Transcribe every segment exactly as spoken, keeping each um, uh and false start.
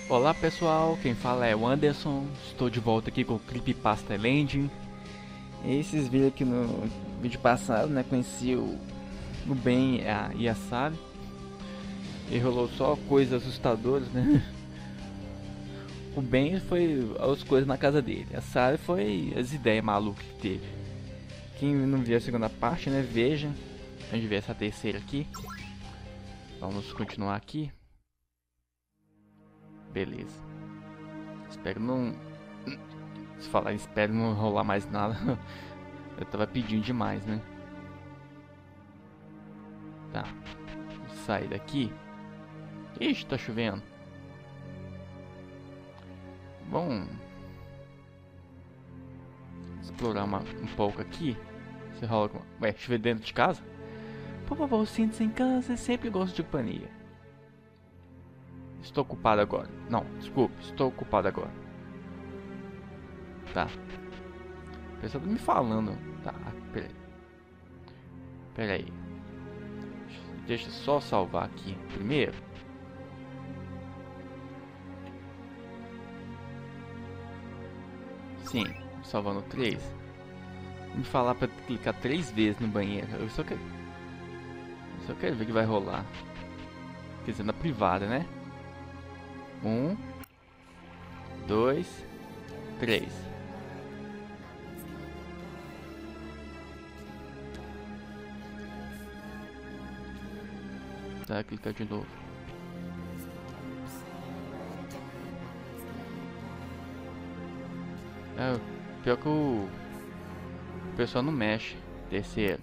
Olá pessoal, quem fala é o Anderson, estou de volta aqui com o Creepypasta Landing. Esses vídeos aqui no vídeo passado, né, conheci o, o Ben a, e a Sally. E rolou só coisas assustadoras, né? O Ben foi as coisas na casa dele, a Sally foi as ideias malucas que teve. Quem não viu a segunda parte, né, veja. A gente vê essa terceira aqui. Vamos continuar aqui. Beleza. Espero não... Se falar espero não rolar mais nada. Eu tava pedindo demais, né? Tá. Vou sair daqui. Ixi, tá chovendo. Bom... Explorar uma, um pouco aqui. Você rola com... Ué, chover dentro de casa? Por favor, sinta-se em casa. Sempre gosto de companhia. Estou ocupado agora. Não, desculpe, estou ocupado agora. Tá. O pessoal tá me falando. Tá, peraí. Peraí. Deixa só salvar aqui primeiro. Sim, salvando três. Me falar pra clicar três vezes no banheiro. Eu só quero. Eu só quero ver o que vai rolar. Quer dizer, na privada, né? Um, dois, três. Tá, clicar de novo. É, pior que o, o pessoal não mexe. Terceiro.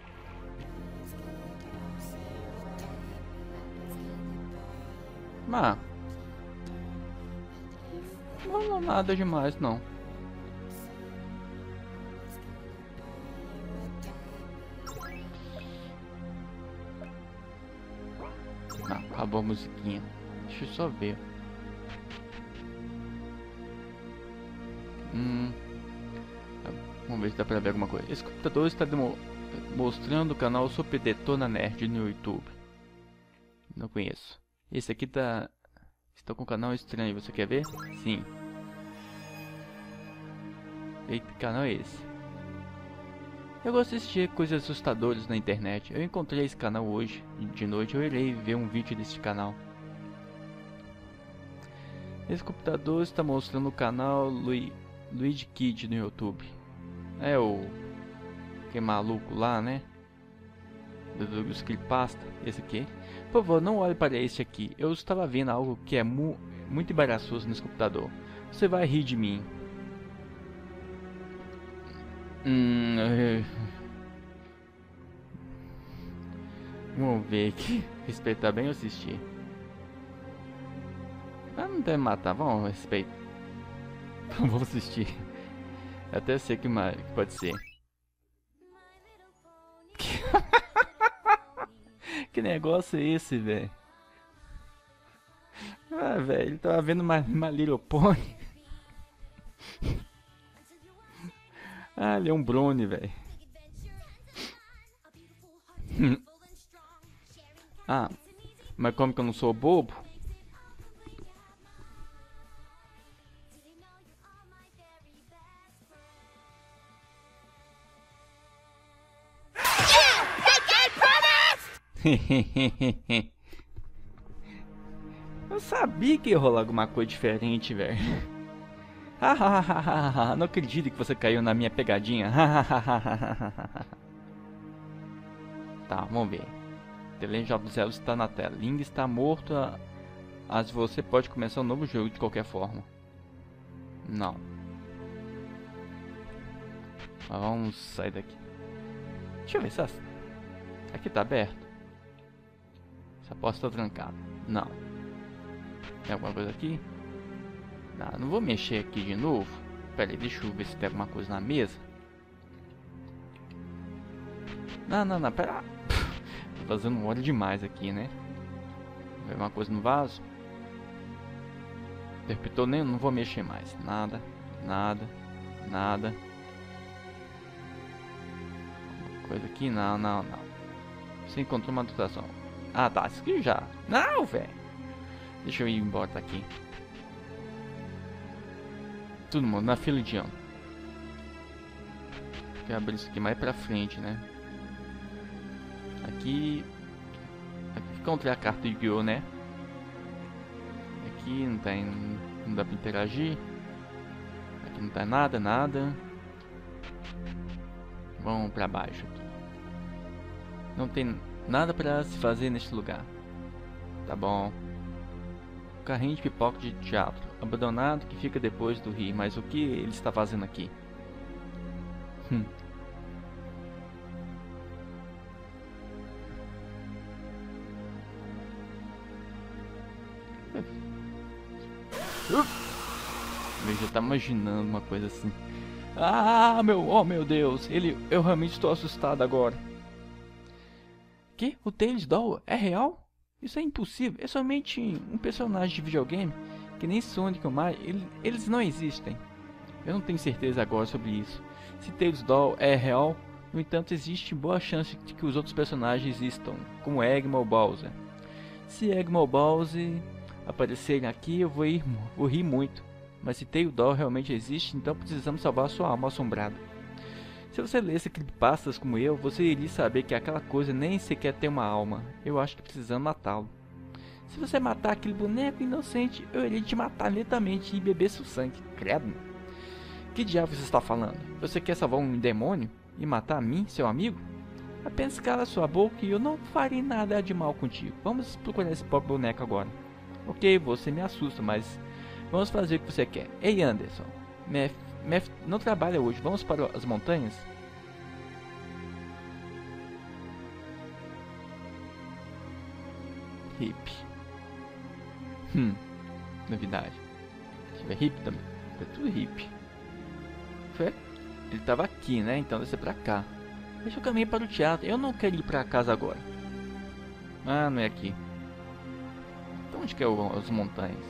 Mas não rolou nada demais, não. Não, acabou a musiquinha. Deixa eu só ver. Hum. Vamos ver se dá pra ver alguma coisa. Esse computador está mostrando o canal Super Detona Nerd no YouTube. Não conheço. Esse aqui tá... Estou com um canal estranho, você quer ver? Sim. Eita, que canal é esse? Eu gosto de assistir coisas assustadoras na internet. Eu encontrei esse canal hoje. De noite eu irei ver um vídeo desse canal. Esse computador está mostrando o canal Lu... Luigi Kid no YouTube. É o... Que maluco lá, né? Do, do, dos creepypasta. Esse aqui. Por favor, não olhe para este aqui. Eu estava vendo algo que é mu muito embaraçoso nesse computador. Você vai rir de mim. Hum, uh... Vamos ver aqui. Respeitar bem ou assistir? Ah, não deve matar. Vamos respeitar. Vamos assistir. Eu até sei que mais pode ser. Que negócio é esse, velho? Ah, velho, ele tava vendo uma, uma Little Pony. Ah, ele é um Brony, velho. Ah, mas como que eu não sou bobo? Eu sabia que ia rolar alguma coisa diferente, velho. Não acredito que você caiu na minha pegadinha. Tá, vamos ver. The Legend of Zelda está na tela. Link está morto, mas você pode começar um novo jogo de qualquer forma. Não. Mas vamos sair daqui. Deixa eu ver se essa... Aqui tá aberto. Essa porta está trancada. Não. Tem alguma coisa aqui? Não, não vou mexer aqui de novo. Pera aí, deixa eu ver se tem alguma coisa na mesa. Não, não, não, pera. Tô fazendo óleo demais aqui, né? Tem alguma coisa no vaso? Interpretou nem, não vou mexer mais. Nada, nada, nada. Coisa aqui, não, não, não. Você encontrou uma dotação. Ah, tá, isso aqui já. Não, velho. Deixa eu ir embora daqui. Todo mundo na fila de ano. Vou abrir isso aqui mais pra frente, né? Aqui... Aqui encontrei a carta de Yu-Gi-Oh, né? Aqui não tem... Não dá pra interagir. Aqui não tá nada, nada. Vamos pra baixo aqui. Não tem nada pra se fazer neste lugar. Tá bom. Carrinho de pipoca de teatro. Abandonado que fica depois do rio. Mas o que ele está fazendo aqui? Hum. Eu já tá imaginando uma coisa assim. Ah, meu, oh meu Deus, ele, eu realmente estou assustado agora. Que? O Tails Doll é real? Isso é impossível, é somente um personagem de videogame, que nem Sonic ou Mario, ele, eles não existem. Eu não tenho certeza agora sobre isso. Se Tails Doll é real, no entanto existe boa chance de que os outros personagens existam, como Eggman ou Bowser. Se Eggman ou Bowser aparecerem aqui, eu vou, ir, vou rir muito. Mas se Tails Doll realmente existe, então precisamos salvar sua alma assombrada. Se você lesse creepypastas como eu, você iria saber que aquela coisa nem sequer tem uma alma. Eu acho que precisamos matá-lo. Se você matar aquele boneco inocente, eu irei te matar lentamente e beber seu sangue. Credo. Que diabo você está falando? Você quer salvar um demônio e matar a mim, seu amigo? Apenas cala sua boca e eu não farei nada de mal contigo. Vamos procurar esse pobre boneco agora. Ok, você me assusta, mas vamos fazer o que você quer. Ei, Anderson. Mef, Mef não trabalha hoje. Vamos para as montanhas? Hip. Hum. Novidade. Se tiver hip também. É tudo hip. Foi? Ele estava aqui, né? Então deve ser pra cá. Deixa eu caminhar para o teatro. Eu não quero ir para casa agora. Ah, não é aqui. Então onde que é o, as montanhas?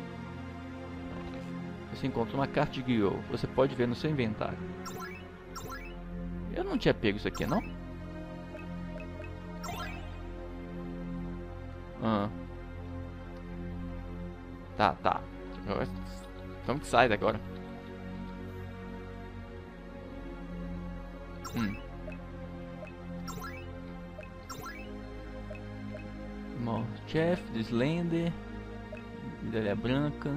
Você encontrou uma carta de Yu-Gi-Oh! Você pode ver no seu inventário. Eu não tinha pego isso aqui, não? Ah. Tá, tá. Vamos que sai agora. Hum. Jeff, do Slender, Medalha Branca.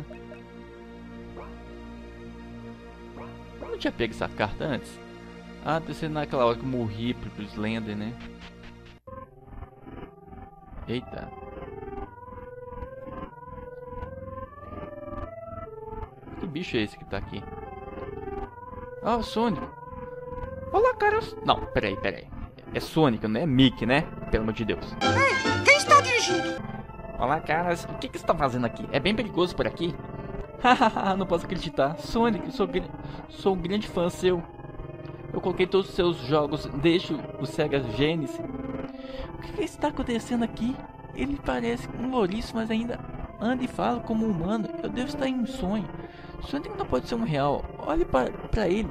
Eu não tinha pego essa carta antes. Ah, deve ser naquela hora que eu morri pro Slender, né? Eita. Que bicho é esse que tá aqui? Ah, o Sonic. Olá, caras. Não, peraí, peraí. É Sonic, não é Mickey, né? Pelo amor de Deus. Ei, quem está dirigindo? Olá, caras. O que, que você está fazendo aqui? É bem perigoso por aqui. Hahaha, não posso acreditar. Sonic, sou, sou um grande fã seu. Eu coloquei todos os seus jogos desde o Sega Genesis. O que, que está acontecendo aqui? Ele parece um louriço, mas ainda anda e fala como um humano. Eu devo estar em um sonho. Sonic não pode ser um real. Olhe para, para ele.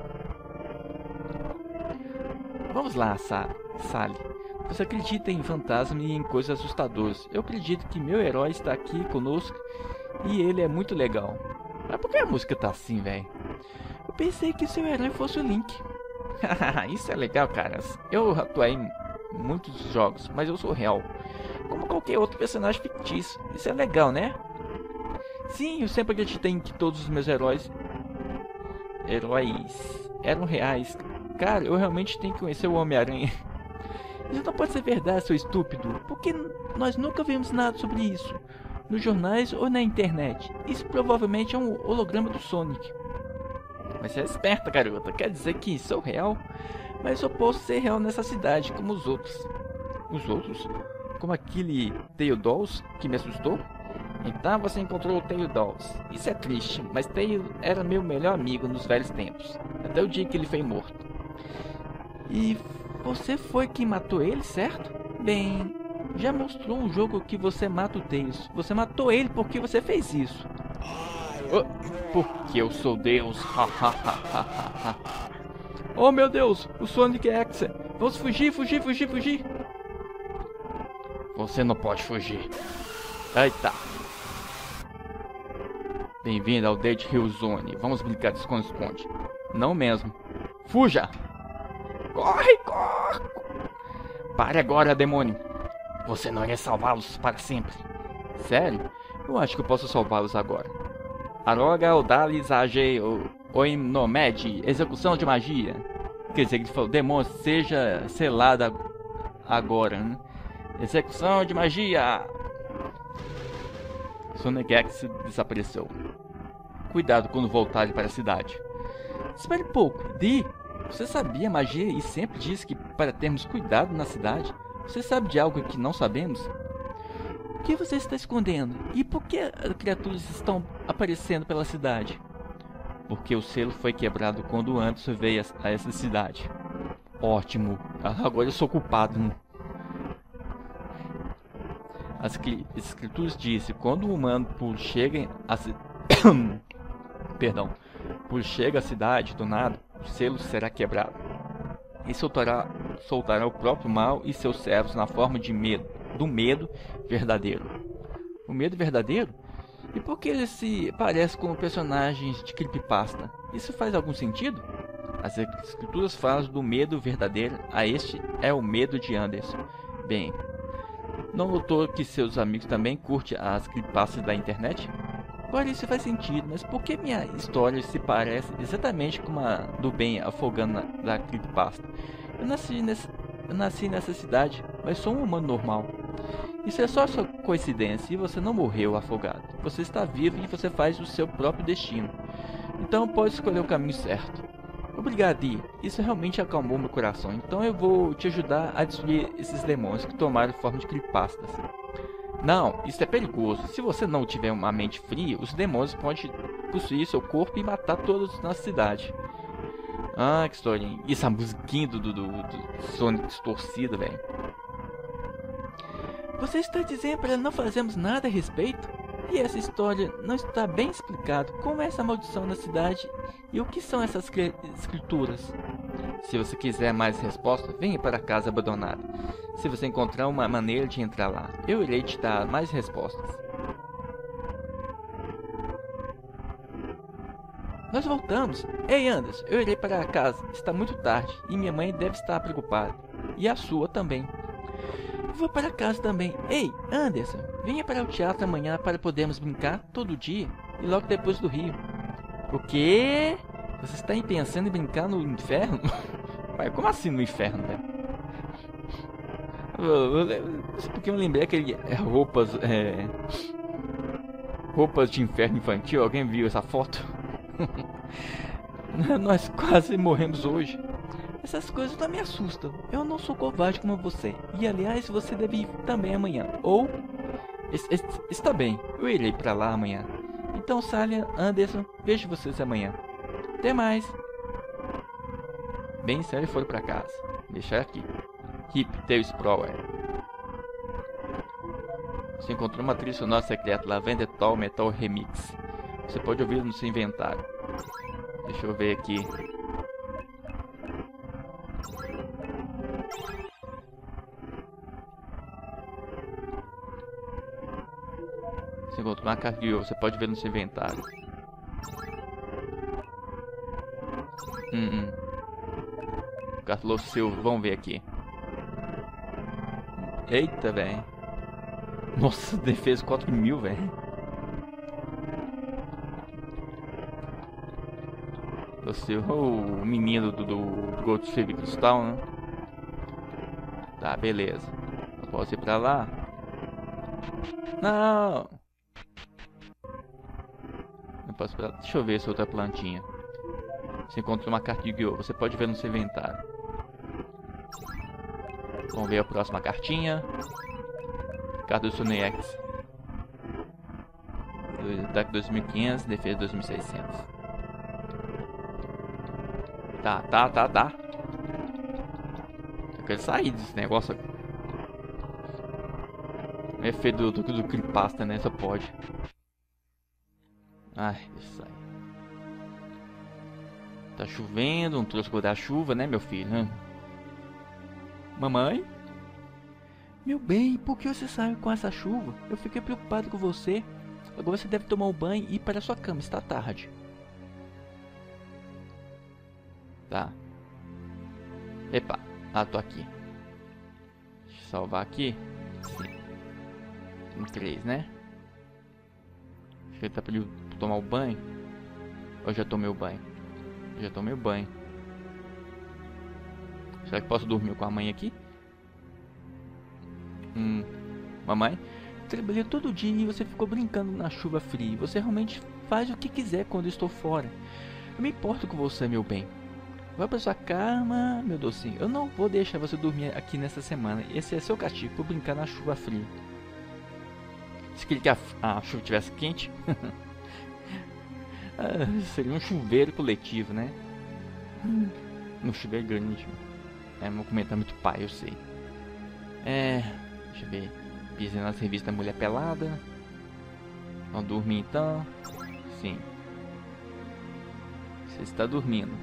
Vamos lá, Sa Sally. Você acredita em fantasmas e em coisas assustadoras. Eu acredito que meu herói está aqui conosco e ele é muito legal. Mas por que a música tá assim, velho? Eu pensei que seu herói fosse o Link. Isso é legal, caras. Eu atuei em muitos jogos, mas eu sou real. Como qualquer outro personagem fictício. Isso é legal, né? Sim, eu sempre acreditei em que todos os meus heróis... Heróis... eram reais. Cara, eu realmente tenho que conhecer o Homem-Aranha. Isso não pode ser verdade, seu estúpido. Porque nós nunca vimos nada sobre isso. Nos jornais ou na internet. Isso provavelmente é um holograma do Sonic. Mas você é esperta, garota. Quer dizer que sou real? Mas eu posso ser real nessa cidade, como os outros. Os outros? Como aquele Tails Dolls que me assustou? Então você encontrou o Tails Dolls. Isso é triste, mas Tails era meu melhor amigo nos velhos tempos. Até o dia que ele foi morto. E você foi quem matou ele, certo? Bem, já mostrou um jogo que você mata o Tails. Você matou ele porque você fez isso. Oh, porque eu sou Deus. Oh meu Deus, o Sonic X. Vamos fugir, fugir, fugir, fugir. Você não pode fugir. Eita. Bem-vindo ao Dead Hill Zone. Vamos brincar de esconde-esconde. Não mesmo. Fuja! Corre, corre! Pare agora, demônio. Você não irá salvá-los para sempre. Sério? Eu acho que eu posso salvá-los agora. Aroga Odalis Age Oinomed. Execução de magia. Quer dizer, ele falou, demônio, seja selada agora, né? Execução de magia. Sonegex desapareceu. Cuidado quando voltarem para a cidade. Espere um pouco. Dee, você sabia magia e sempre disse que para termos cuidado na cidade? Você sabe de algo que não sabemos? O que você está escondendo? E por que as criaturas estão aparecendo pela cidade? Porque o selo foi quebrado quando Anderson veio a essa cidade. Ótimo. Agora eu sou culpado. Né? As escrituras dizem, quando o humano por chega a ci... Perdão. Por chega à cidade do nada, o selo será quebrado. E soltará, soltará o próprio mal e seus servos na forma de medo, do medo verdadeiro. O medo verdadeiro? E por que ele se parece com personagens de creepypasta? Isso faz algum sentido? As escrituras falam do medo verdadeiro, a este é o medo de Anderson. Bem, não notou que seus amigos também curtem as creepypastas da internet? Agora isso faz sentido, mas por que minha história se parece exatamente com a do Ben afogando na, da creepypasta? Eu nasci, nesse, eu nasci nessa cidade, mas sou um humano normal. Isso é só sua coincidência e você não morreu afogado. Você está vivo e você faz o seu próprio destino. Então pode escolher o caminho certo. Obrigado, Dee. Isso realmente acalmou meu coração. Então eu vou te ajudar a destruir esses demônios que tomaram forma de creepypastas. Não, isso é perigoso. Se você não tiver uma mente fria, os demônios podem possuir seu corpo e matar todos na cidade. Ah, que historinha. Isso, a musiquinha do, do, do, do Sonic distorcida, velho. Você está dizendo para não fazermos nada a respeito? E essa história não está bem explicado. Como é essa maldição na cidade? E o que são essas escrituras? Se você quiser mais respostas, venha para a casa abandonada. Se você encontrar uma maneira de entrar lá, eu irei te dar mais respostas. Nós voltamos. Ei, Anderson, eu irei para casa. Está muito tarde e minha mãe deve estar preocupada. E a sua também. Eu vou para casa também. Ei, Anderson, venha para o teatro amanhã para podermos brincar todo dia e logo depois do Rio. O quê? Você está pensando em brincar no inferno? Pai, como assim no inferno, velho? Porque eu lembrei aquele é, roupas é, roupas de inferno infantil. Alguém viu essa foto? Nós quase morremos hoje. Essas coisas não me assustam. Eu não sou covarde como você. E aliás, você deve ir também amanhã. Ou está bem, eu irei para lá amanhã. Então, Sally, Anderson, vejo vocês amanhã. Até mais. Bem, Sally foram para casa. Deixar aqui. Hip Tail Sprower. Você encontrou uma trilha sonora secreta, Lavender Tall Metal Remix. Você pode ouvir no seu inventário. Deixa eu ver aqui. Você encontrou uma carta de ouro, você pode ver no seu inventário. Hum, hum. Cartolou Silva, vamos ver aqui. Eita, velho. Nossa, defesa quatro mil, velho. Você o menino do, do Gold Fever Cristal, né? Tá, beleza. Posso ir pra lá? Não! Não posso ir pra lá. Deixa eu ver essa outra plantinha. Você encontrou uma carta de guiô. Você pode ver no seu inventário. Vamos ver a próxima cartinha. Carta do Sonex. Ataque dois mil e quinhentos, defesa dois mil e seiscentos. Tá, tá, tá, tá. Eu quero sair desse negócio aqui. É efeito do, do, do creepypasta, né? Só pode. Ai, deixa eu sair. Tá chovendo, não trouxe guarda-chuva, né, meu filho? Hum. Mamãe? Meu bem, por que você saiu com essa chuva? Eu fiquei preocupado com você. Agora você deve tomar um banho e ir para a sua cama, está tarde. Tá. Epa, ah, tô aqui. Deixa eu salvar aqui. Tem três, né? Deixa eu tá pedindo pra tomar o banho. Eu já tomei o banho. Eu já tomei o banho. Será que posso dormir com a mãe aqui? Hum. Mamãe? Trabalhei todo dia e você ficou brincando na chuva fria. Você realmente faz o que quiser quando eu estou fora. Eu me importo com você, meu bem. Vai pra sua cama, meu docinho. Eu não vou deixar você dormir aqui nessa semana. Esse é seu castigo por brincar na chuva fria. Se queria que a, a chuva estivesse quente, ah, seria um chuveiro coletivo, né? Um chuveiro grande. É, meu comentário muito pai, eu sei. É, deixa eu ver. Pisei nas revistas Mulher Pelada. Vamos dormir então. Sim. Você está dormindo.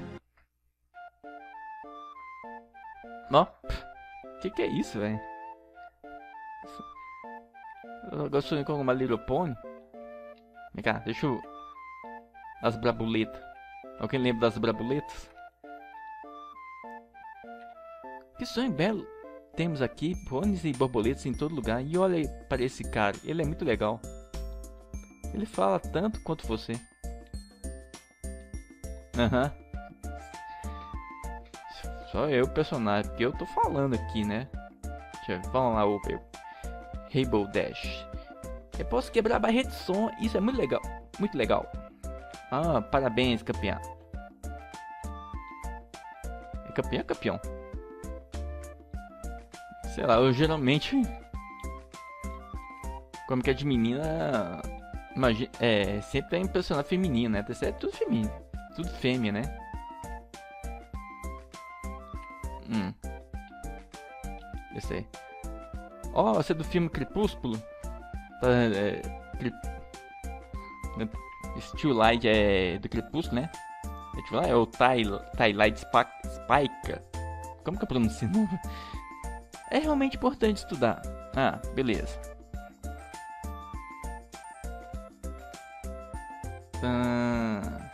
Ó, que que é isso, velho? Eu sonhei com uma Little Pony. Vem cá, deixa eu... As brabuletas. Alguém lembra das brabuletas? Que sonho belo. Temos aqui pôneis e borboletas em todo lugar. E olha para esse cara, ele é muito legal. Ele fala tanto quanto você. Aham. Uhum. Só eu, personagem, porque eu tô falando aqui, né? Deixa eu ver, vamos lá, o Rainbow Dash. Eu posso quebrar a barreira de som, isso é muito legal. Muito legal. Ah, parabéns, campeão. É campeão, campeão? Sei lá, eu geralmente... Como que é de menina... Imagina, é, sempre é impressionar feminino, né? É tudo feminino. Tudo fêmea, né? Hum. Eu sei. Ó, oh, você é do filme Crepúsculo? É, é, Still Light é do Crepúsculo, né? É o Twilight Spike. Como que eu pronuncio? É realmente importante estudar. Ah, beleza. Ah.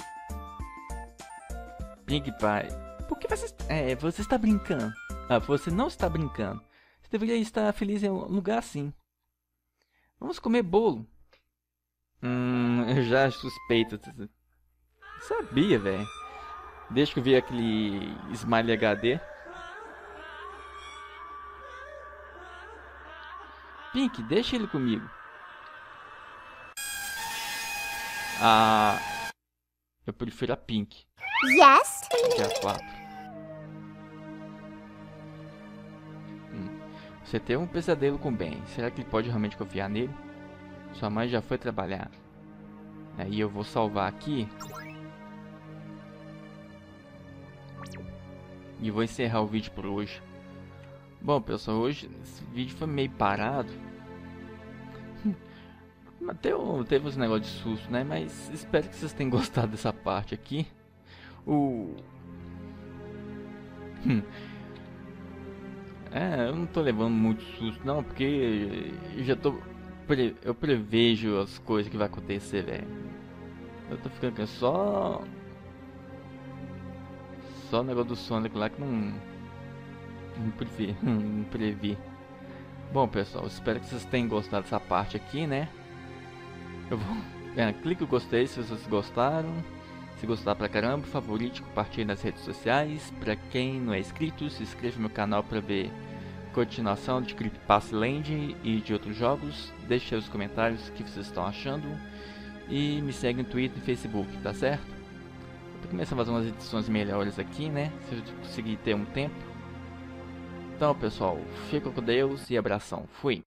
Pink Pie. Por que você... É, você está brincando. Ah, você não está brincando. Você deveria estar feliz em um lugar assim. Vamos comer bolo. Hum, eu já suspeito. Sabia, velho. Deixa que eu ver aquele Smiley H D. Pink, deixa ele comigo. Ah, eu prefiro a Pink. Yes. Que é a quatro. Hum. Você teve um pesadelo com Ben. Será que ele pode realmente confiar nele? Sua mãe já foi trabalhar. Aí eu vou salvar aqui. E vou encerrar o vídeo por hoje. Bom, pessoal, hoje esse vídeo foi meio parado. Teve, teve uns negócios de susto, né? Mas espero que vocês tenham gostado dessa parte aqui. O... Hum. É, eu não tô levando muito susto não, porque eu já tô... Pre... Eu prevejo as coisas que vai acontecer, velho. Eu tô ficando aqui só... Só o negócio do Sonic lá que não... Não previ. Não previ. Bom, pessoal, espero que vocês tenham gostado dessa parte aqui, né? Eu vou... É, clique no gostei se vocês gostaram. Se gostar pra caramba, favorite, compartilhe nas redes sociais. Pra quem não é inscrito, se inscreva no meu canal pra ver continuação de Creepypasta Land e de outros jogos. Deixe aí os comentários o que vocês estão achando. E me segue no Twitter e Facebook, tá certo? Eu tô começando a fazer umas edições melhores aqui, né? Se eu conseguir ter um tempo. Então, pessoal, fica com Deus e abração. Fui!